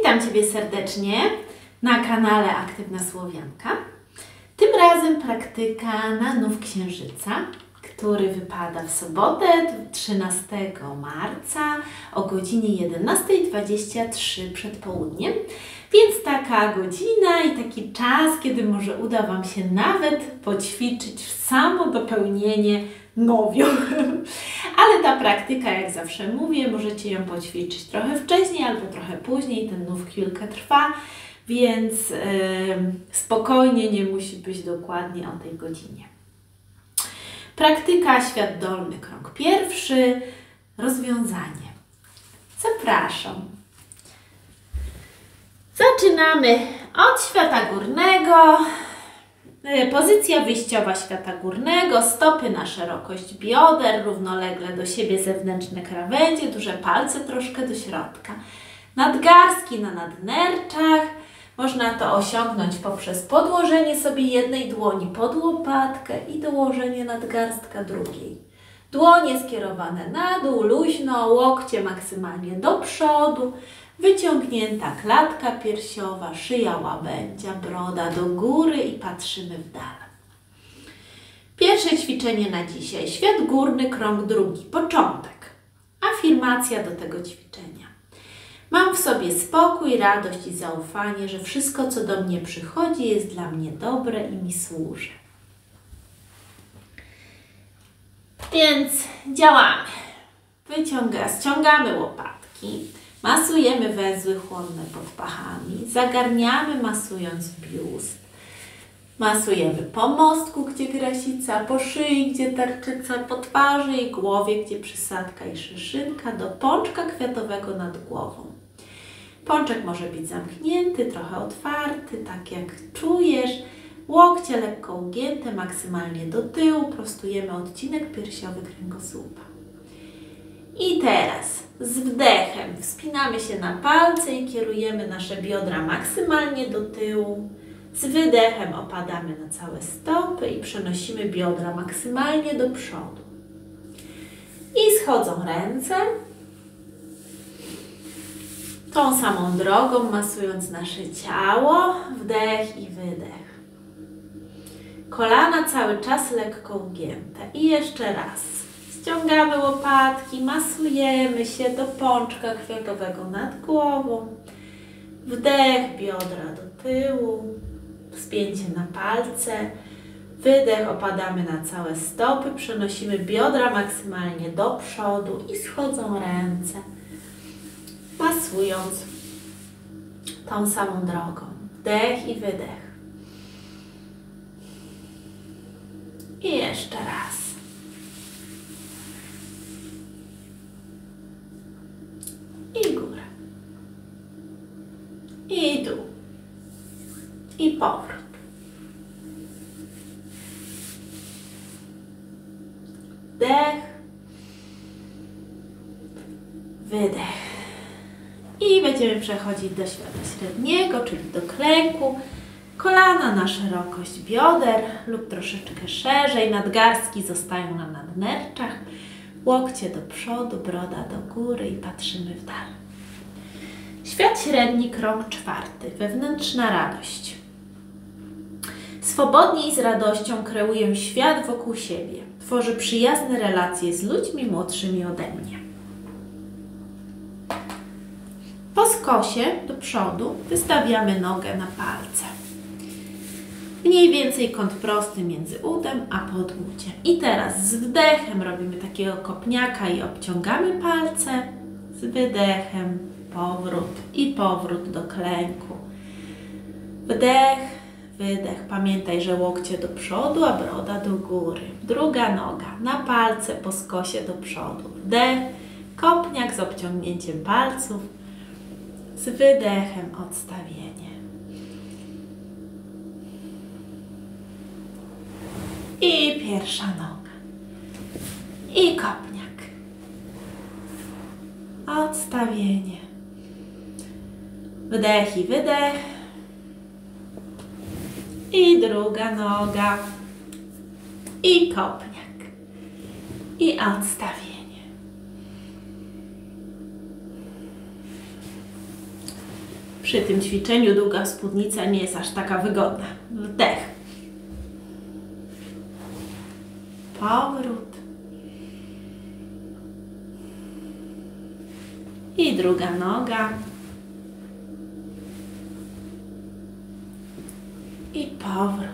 Witam Ciebie serdecznie na kanale Aktywna Słowianka. Tym razem praktyka na Nów Księżyca, który wypada w sobotę 13 marca o godzinie 11:23 przed południem. Więc taka godzina i taki czas, kiedy może uda Wam się nawet poćwiczyć w samo dopełnienie nowiu. Ale ta praktyka, jak zawsze mówię, możecie ją poćwiczyć trochę wcześniej albo trochę później. Ten nów chwilkę trwa, więc spokojnie, nie musi być dokładnie o tej godzinie. Praktyka świat dolny, krąg pierwszy, rozwiązanie. Zapraszam. Zaczynamy od świata górnego. Pozycja wyjściowa świata górnego, stopy na szerokość bioder, równolegle do siebie zewnętrzne krawędzie, duże palce troszkę do środka. Nadgarstki na nadnerczach. Można to osiągnąć poprzez podłożenie sobie jednej dłoni pod łopatkę i dołożenie nadgarstka drugiej. Dłonie skierowane na dół, luźno, łokcie maksymalnie do przodu. Wyciągnięta klatka piersiowa, szyja łabędzia, broda do góry i patrzymy w dal. Pierwsze ćwiczenie na dzisiaj. Świat górny, krąg drugi. Początek. Afirmacja do tego ćwiczenia. Mam w sobie spokój, radość i zaufanie, że wszystko, co do mnie przychodzi, jest dla mnie dobre i mi służy. Więc działamy. Ściągamy łopatki. Masujemy węzły chłonne pod pachami, zagarniamy masując biust. Masujemy po mostku, gdzie grasica, po szyi, gdzie tarczyca, po twarzy i głowie, gdzie przysadka i szyszynka, do pączka kwiatowego nad głową. Pączek może być zamknięty, trochę otwarty, tak jak czujesz. Łokcie lekko ugięte, maksymalnie do tyłu, prostujemy odcinek piersiowy kręgosłupa. I teraz z wdechem wspinamy się na palce i kierujemy nasze biodra maksymalnie do tyłu. Z wydechem opadamy na całe stopy i przenosimy biodra maksymalnie do przodu. I schodzą ręce. Tą samą drogą masując nasze ciało, wdech i wydech. Kolana cały czas lekko ugięte. I jeszcze raz. Ściągamy łopatki, masujemy się do pączka kwiatowego nad głową. Wdech, biodra do tyłu, wspięcie na palce. Wydech, opadamy na całe stopy, przenosimy biodra maksymalnie do przodu i schodzą ręce, masując tą samą drogą. Wdech i wydech. I jeszcze raz. I górę. I dół. I powrót. Wdech. Wydech. I będziemy przechodzić do świata średniego, czyli do klęku. Kolana na szerokość bioder lub troszeczkę szerzej. Nadgarstki zostają na nadnerczach. Łokcie do przodu, broda do góry i patrzymy w dal. Świat średni, krąg czwarty. Wewnętrzna radość. Swobodnie i z radością kreuję świat wokół siebie. Tworzę przyjazne relacje z ludźmi młodszymi ode mnie. Po skosie do przodu wystawiamy nogę na palce. Mniej więcej kąt prosty między udem a podłódziem. I teraz z wdechem robimy takiego kopniaka i obciągamy palce. Z wydechem powrót i powrót do klęku. Wdech, wydech. Pamiętaj, że łokcie do przodu, a broda do góry. Druga noga na palce po skosie do przodu. Wdech, kopniak z obciągnięciem palców. Z wydechem odstawienie. I pierwsza noga. I kopniak. Odstawienie. Wdech i wydech. I druga noga. I kopniak. I odstawienie. Przy tym ćwiczeniu długa spódnica nie jest aż taka wygodna. Wdech. Powrót. I druga noga. I powrót.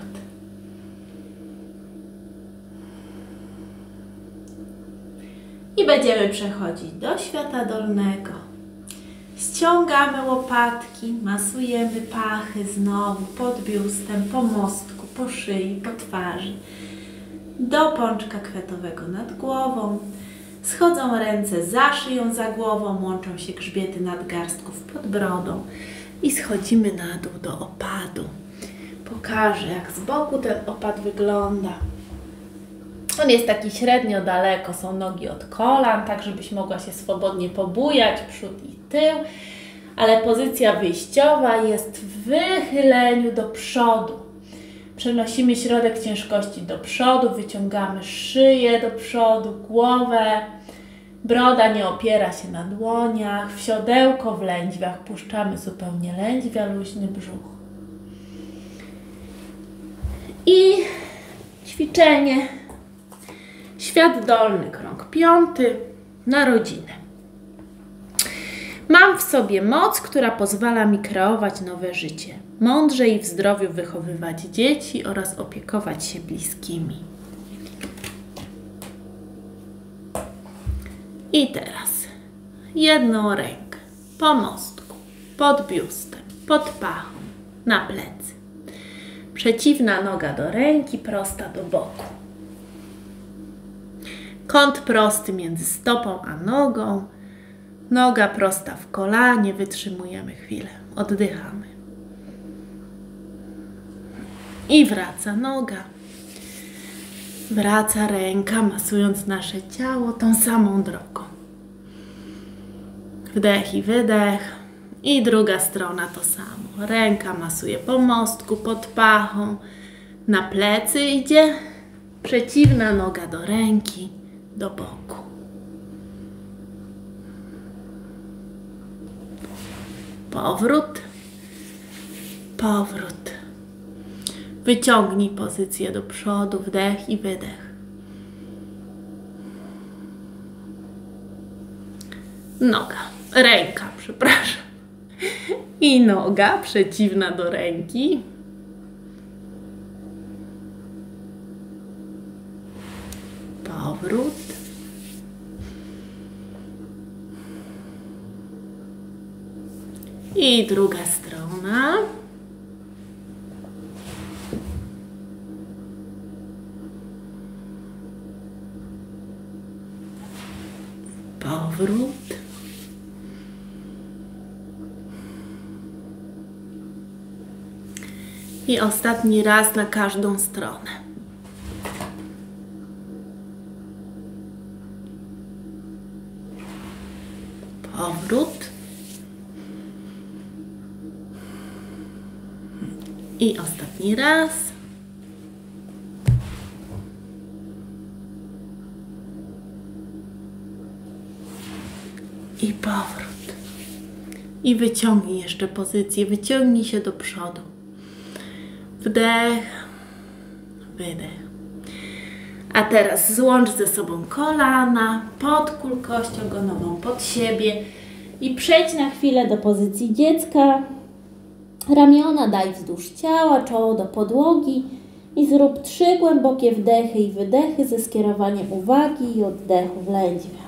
I będziemy przechodzić do świata dolnego. Ściągamy łopatki, masujemy pachy znowu pod biustem, po mostku, po szyi, po twarzy. Do pączka kwiatowego nad głową. Schodzą ręce za szyją, za głową, łączą się grzbiety nadgarstków pod brodą i schodzimy na dół do opadu. Pokażę, jak z boku ten opad wygląda. On jest taki średnio daleko, są nogi od kolan, tak żebyś mogła się swobodnie pobujać, przód i tył, ale pozycja wyjściowa jest w wychyleniu do przodu. Przenosimy środek ciężkości do przodu, wyciągamy szyję do przodu, głowę, broda nie opiera się na dłoniach, wsiodełko w lędźwiach, puszczamy zupełnie lędźwia, luźny brzuch. I ćwiczenie. Świat dolny, krąg 5, narodziny. Mam w sobie moc, która pozwala mi kreować nowe życie, mądrze i w zdrowiu wychowywać dzieci oraz opiekować się bliskimi. I teraz jedną rękę po mostku, pod biustem, pod pachą, na plecy. Przeciwna noga do ręki, prosta do boku. Kąt prosty między stopą a nogą. Noga prosta w kolanie. Wytrzymujemy chwilę. Oddychamy. I wraca noga. Wraca ręka, masując nasze ciało tą samą drogą. Wdech i wydech. I druga strona to samo. Ręka masuje po mostku, pod pachą. Na plecy idzie. Przeciwna noga do ręki, do boku. Powrót. Powrót. Wyciągnij pozycję do przodu. Wdech i wydech. Noga. Ręka, przepraszam. I noga przeciwna do ręki. Powrót. I druga strona. Powrót. I ostatni raz na każdą stronę. Powrót. I ostatni raz. I powrót. I wyciągnij jeszcze pozycję. Wyciągnij się do przodu. Wdech, wydech. A teraz złącz ze sobą kolana, podkól kość ogonową pod siebie i przejdź na chwilę do pozycji dziecka. Ramiona daj wzdłuż ciała, czoło do podłogi i zrób 3 głębokie wdechy i wydechy ze skierowaniem uwagi i oddechu w lędźwia.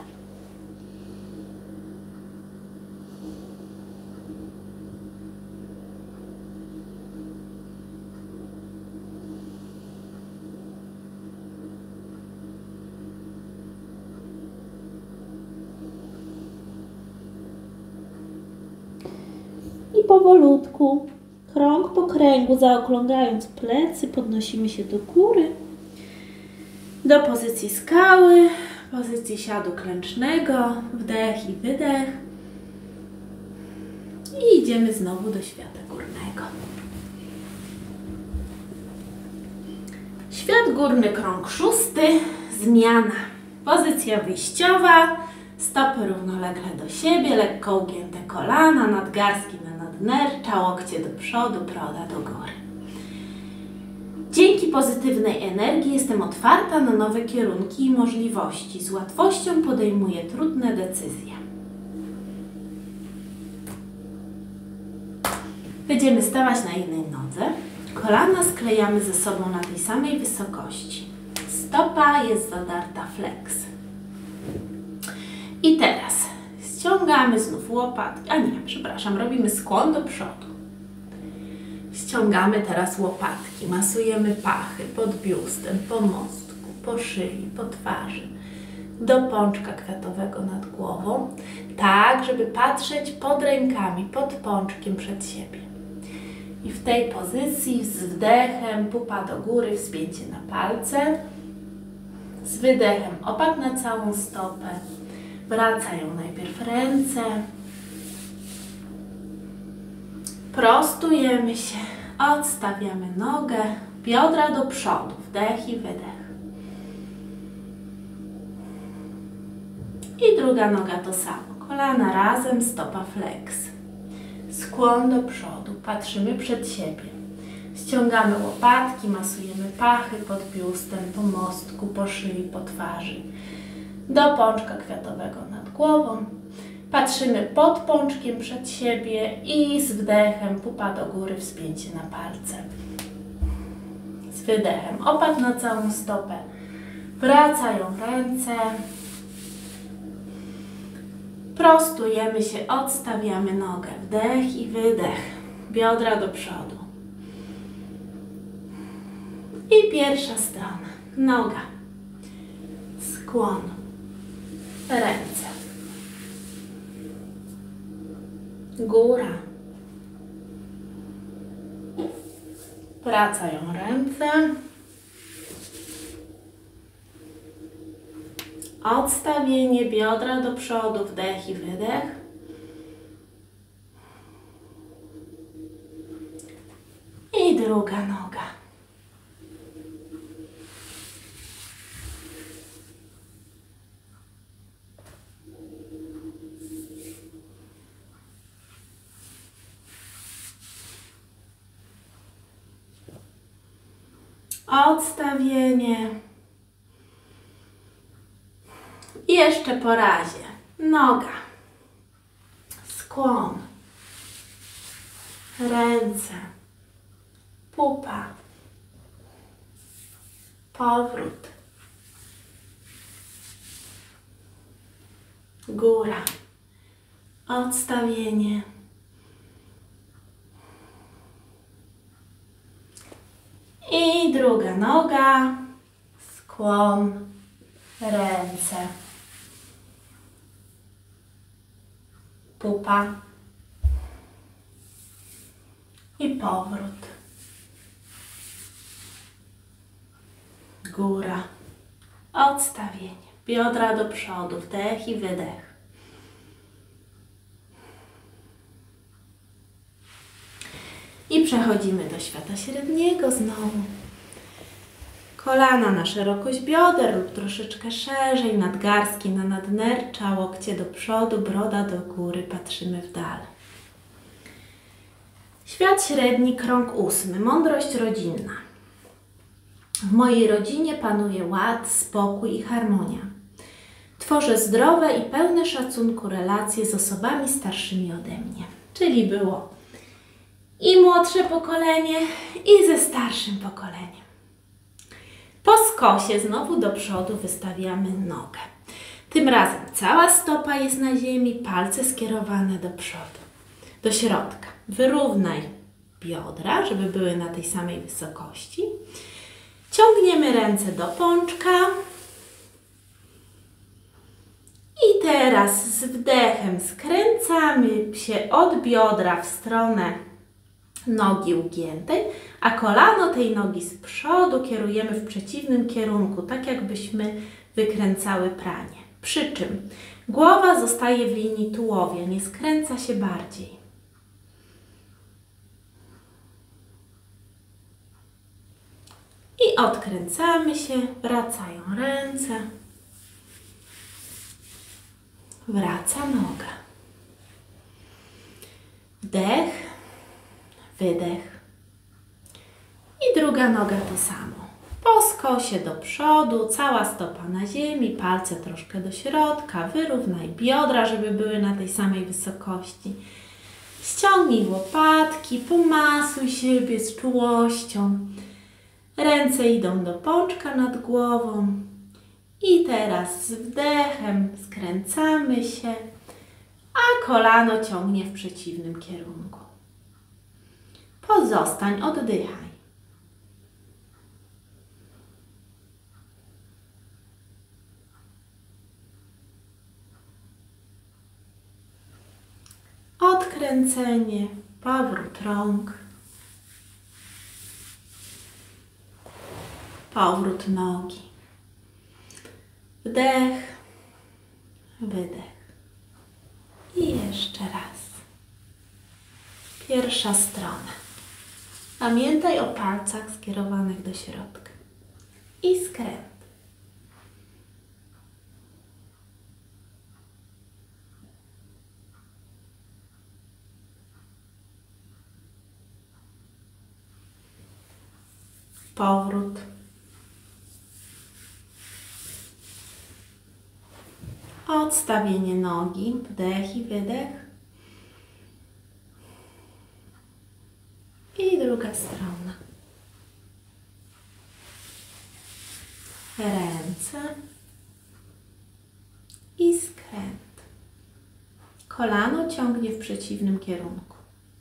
I powolutku, krąg po kręgu, zaokrągając plecy, podnosimy się do góry, do pozycji skały, pozycji siadu klęcznego, wdech i wydech. I idziemy znowu do świata górnego. Świat górny, krąg 6, zmiana. Pozycja wyjściowa, stopy równolegle do siebie, lekko ugięte kolana, nadgarstki na nadnercza, łokcie do przodu, broda do góry. Dzięki pozytywnej energii jestem otwarta na nowe kierunki i możliwości. Z łatwością podejmuję trudne decyzje. Będziemy stawać na jednej nodze. Kolana sklejamy ze sobą na tej samej wysokości. Stopa jest zadarta flex. I teraz ściągamy znów łopatki. Robimy skłon do przodu. Ściągamy teraz łopatki, masujemy pachy pod biustem, po mostku, po szyi, po twarzy, do pączka kwiatowego nad głową, tak żeby patrzeć pod rękami, pod pączkiem przed siebie. I w tej pozycji z wdechem pupa do góry, wspięcie na palce, z wydechem opadł na całą stopę, wracają najpierw ręce, prostujemy się, odstawiamy nogę, biodra do przodu, wdech i wydech. I druga noga to samo, kolana razem, stopa flex. Skłon do przodu, patrzymy przed siebie. Ściągamy łopatki, masujemy pachy pod biustem, po mostku, po szyi, po twarzy. Do pączka kwiatowego nad głową. Patrzymy pod pączkiem przed siebie i z wdechem pupa do góry, wspięcie na palce. Z wydechem opadł na całą stopę. Wracają ręce. Prostujemy się, odstawiamy nogę. Wdech i wydech. Biodra do przodu. I pierwsza strona. Noga. Skłon. Ręce. Góra. Wracają ręce. Odstawienie biodra do przodu, wdech i wydech. I druga noga. Odstawienie. I jeszcze po razie. Noga. Skłon. Ręce. Pupa. Powrót. Góra. Odstawienie. I druga noga, skłon, ręce, pupa i powrót, góra, odstawienie, biodra do przodu, wdech i wydech. I przechodzimy do świata średniego znowu. Kolana na szerokość bioder lub troszeczkę szerzej, nadgarstki na nadnercza, łokcie do przodu, broda do góry, patrzymy w dal. Świat średni, krąg 8. Mądrość rodzinna. W mojej rodzinie panuje ład, spokój i harmonia. Tworzę zdrowe i pełne szacunku relacje z osobami starszymi ode mnie. Czyli było i młodsze pokolenie, i ze starszym pokoleniem. Po skosie znowu do przodu wystawiamy nogę. Tym razem cała stopa jest na ziemi, palce skierowane do przodu, do środka. Wyrównaj biodra, żeby były na tej samej wysokości. Ciągniemy ręce do pączka. I teraz z wdechem skręcamy się od biodra w stronę nogi ugiętej, a kolano tej nogi z przodu kierujemy w przeciwnym kierunku, tak jakbyśmy wykręcały pranie. Przy czym głowa zostaje w linii tułowia, nie skręca się bardziej. I odkręcamy się, wracają ręce, wraca noga. Wdech. wydech. I druga noga to samo. Po skosie do przodu, cała stopa na ziemi, palce troszkę do środka, wyrównaj biodra, żeby były na tej samej wysokości. Ściągnij łopatki, pomasuj siebie z czułością. Ręce idą do pączka nad głową. I teraz z wdechem skręcamy się, a kolano ciągnie w przeciwnym kierunku. Pozostań, oddychaj. Odkręcenie, powrót rąk, powrót nogi, wdech, wydech i jeszcze raz. Pierwsza strona. Pamiętaj o palcach skierowanych do środka i skręt. Powrót. Odstawienie nogi, wdech i wydech. I druga strona. Ręce i skręt. Kolano ciągnie w przeciwnym kierunku.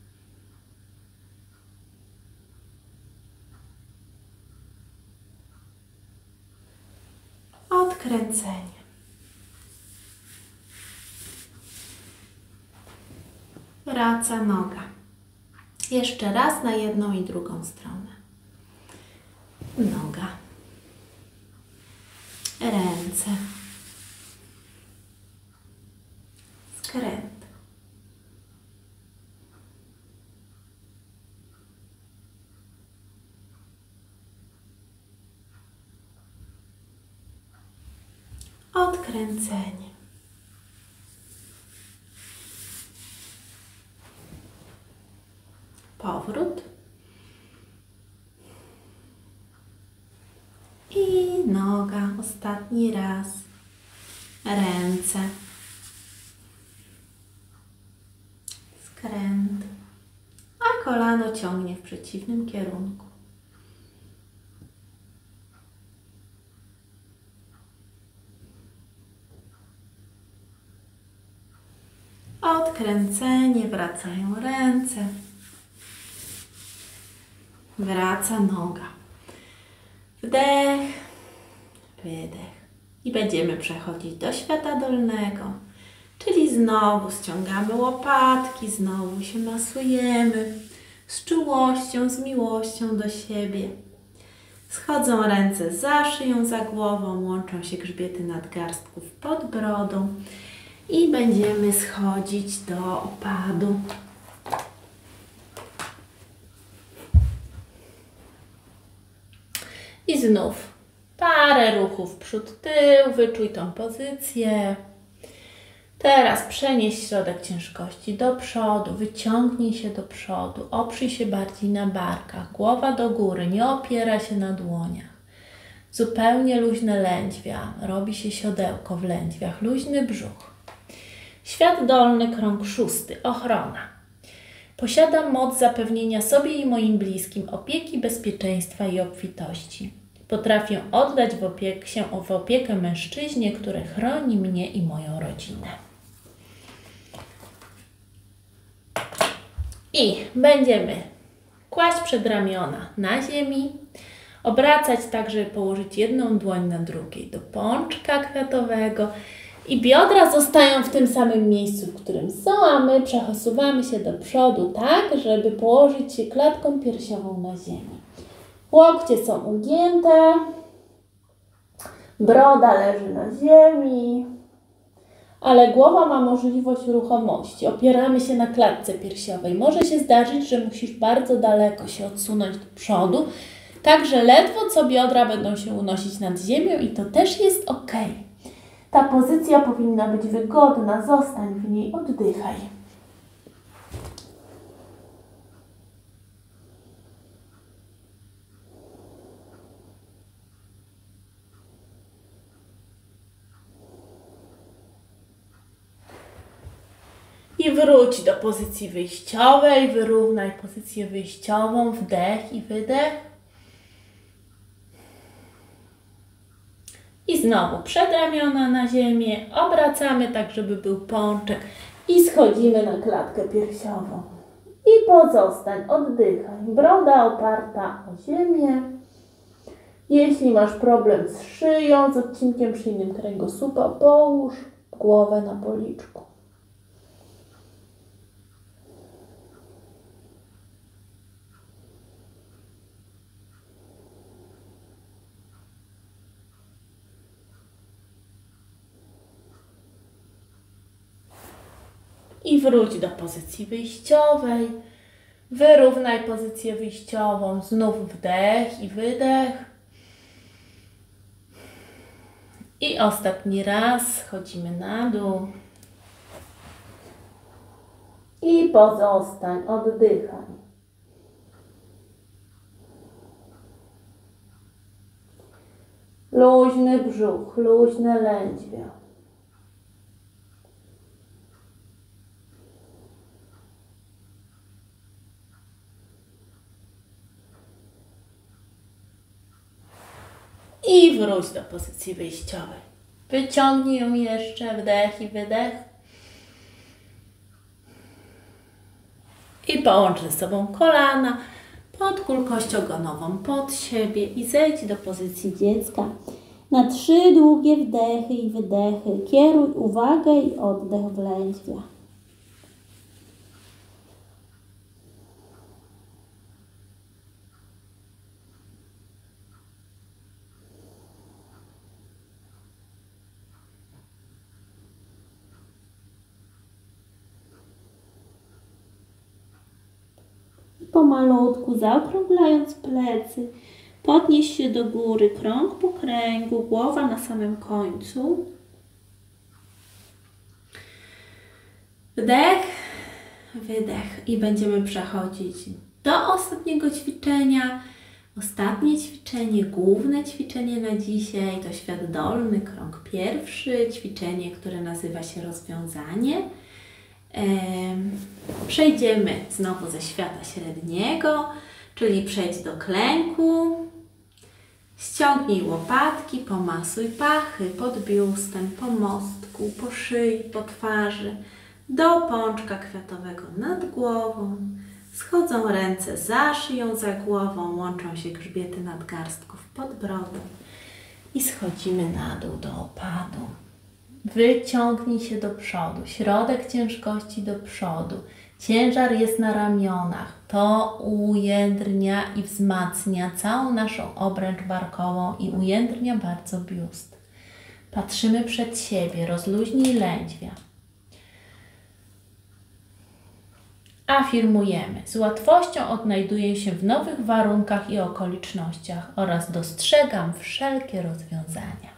Odkręcenie. Wraca noga. Jeszcze raz na jedną i drugą stronę. Noga. Ręce. Skręt. Odkręcenie. Powrót. I noga. Ostatni raz. Ręce. Skręt. A kolano ciągnie w przeciwnym kierunku. Odkręcenie, wracają ręce. Wraca noga. Wdech, wydech. I będziemy przechodzić do świata dolnego. Czyli znowu ściągamy łopatki, znowu się masujemy. Z czułością, z miłością do siebie. Schodzą ręce za szyją, za głową, łączą się grzbiety nadgarstków pod brodą. I będziemy schodzić do upadu. I znów parę ruchów przód-tył, wyczuj tą pozycję. Teraz przenieś środek ciężkości do przodu, wyciągnij się do przodu, oprzyj się bardziej na barkach, głowa do góry, nie opiera się na dłoniach. Zupełnie luźne lędźwia, robi się siodełko w lędźwiach, luźny brzuch. Świat dolny, krąg 6, ochrona. Posiadam moc zapewnienia sobie i moim bliskim opieki, bezpieczeństwa i obfitości. Potrafię oddać w opiekę mężczyźnie, który chroni mnie i moją rodzinę. I będziemy kłaść przedramiona na ziemi, obracać tak, żeby położyć jedną dłoń na drugiej do pączka kwiatowego i biodra zostają w tym samym miejscu, w którym są, a my przesuwamy się do przodu tak, żeby położyć się klatką piersiową na ziemi. Łokcie są ugięte, broda leży na ziemi, ale głowa ma możliwość ruchomości. Opieramy się na klatce piersiowej. Może się zdarzyć, że musisz bardzo daleko się odsunąć do przodu, tak że ledwo co biodra będą się unosić nad ziemią i to też jest ok. Ta pozycja powinna być wygodna, zostań w niej, oddychaj. I wróć do pozycji wyjściowej, wyrównaj pozycję wyjściową, wdech i wydech. I znowu przedramiona na ziemię, obracamy tak, żeby był pączek i schodzimy na klatkę piersiową. I pozostań, oddychaj, broda oparta o ziemię. Jeśli masz problem z szyją, z odcinkiem szyjnym kręgosłupa, połóż głowę na policzku. I wróć do pozycji wyjściowej. Wyrównaj pozycję wyjściową. Znów wdech i wydech. I ostatni raz schodzimy na dół. I pozostań, oddychaj. Luźny brzuch, luźne lędźwia. I wróć do pozycji wyjściowej. Wyciągnij ją jeszcze, wdech i wydech. I połącz ze sobą kolana, podkól kość ogonową pod siebie i zejdź do pozycji dziecka. Na 3 długie wdechy i wydechy kieruj uwagę i oddech w lędźwia. Pomalutku, zaokrąglając plecy, podnieś się do góry, krąg po kręgu, głowa na samym końcu. Wdech, wydech i będziemy przechodzić do ostatniego ćwiczenia. Ostatnie ćwiczenie, główne ćwiczenie na dzisiaj to świat dolny, krąg pierwszy, ćwiczenie, które nazywa się rozwiązanie. Przejdziemy znowu ze świata średniego, czyli przejdź do klęku, ściągnij łopatki, pomasuj pachy pod biustem, po mostku, po szyi, po twarzy, do pączka kwiatowego nad głową. Schodzą ręce za szyją, za głową, łączą się grzbiety nadgarstków pod brodą i schodzimy na dół do opadu. Wyciągnij się do przodu, środek ciężkości do przodu. Ciężar jest na ramionach. To ujędrnia i wzmacnia całą naszą obręcz barkową i ujędrnia bardzo biust. Patrzymy przed siebie, rozluźnij lędźwia. Afirmujemy. Z łatwością odnajduję się w nowych warunkach i okolicznościach oraz dostrzegam wszelkie rozwiązania.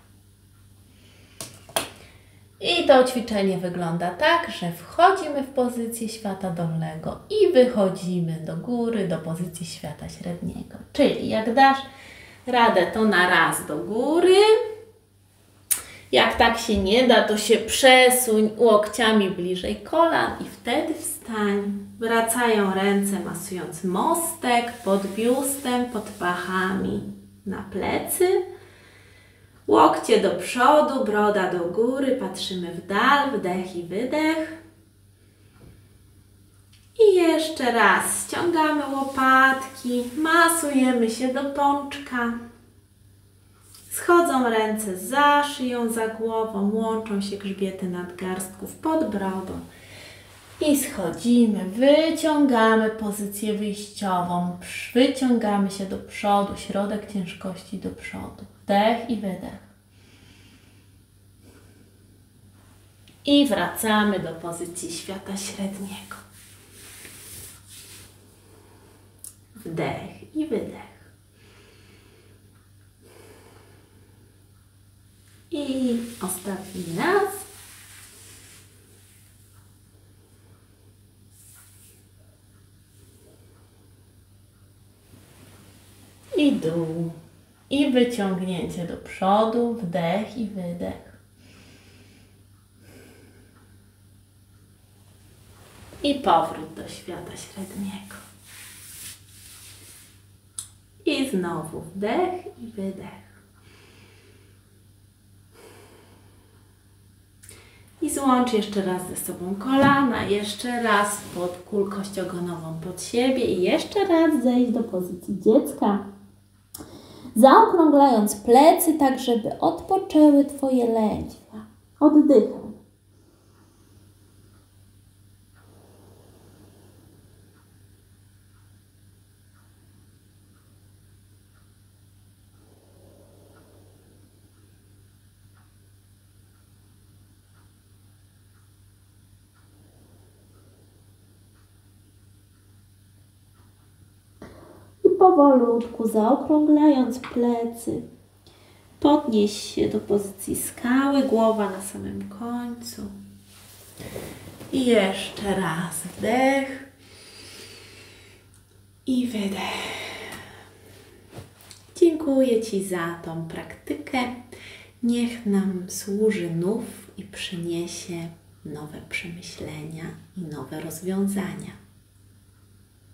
I to ćwiczenie wygląda tak, że wchodzimy w pozycję świata dolnego i wychodzimy do góry, do pozycji świata średniego. Czyli jak dasz radę, to na raz do góry. Jak tak się nie da, to się przesuń łokciami bliżej kolan i wtedy wstań. Wracają ręce, masując mostek pod biustem, pod pachami na plecy. Łokcie do przodu, broda do góry, patrzymy w dal, wdech i wydech. I jeszcze raz ściągamy łopatki, masujemy się do pączka. Schodzą ręce za szyją, za głową, łączą się grzbiety nadgarstków pod brodą. I schodzimy, wyciągamy pozycję wyjściową, wyciągamy się do przodu, środek ciężkości do przodu. Wdech i wydech. I wracamy do pozycji świata średniego. Wdech i wydech. I ostatni raz. I dół. I wyciągnięcie do przodu, wdech i wydech. I powrót do świata średniego. I znowu wdech i wydech. I złącz jeszcze raz ze sobą kolana, jeszcze raz pod kulkość ogonową pod siebie i jeszcze raz zejdź do pozycji dziecka. Zaokrąglając plecy, tak żeby odpoczęły Twoje lędźwia. Oddychaj. Powolutku, zaokrąglając plecy, podnieś się do pozycji skały, głowa na samym końcu. I jeszcze raz wdech i wydech. Dziękuję Ci za tą praktykę. Niech nam służy znów i przyniesie nowe przemyślenia i nowe rozwiązania.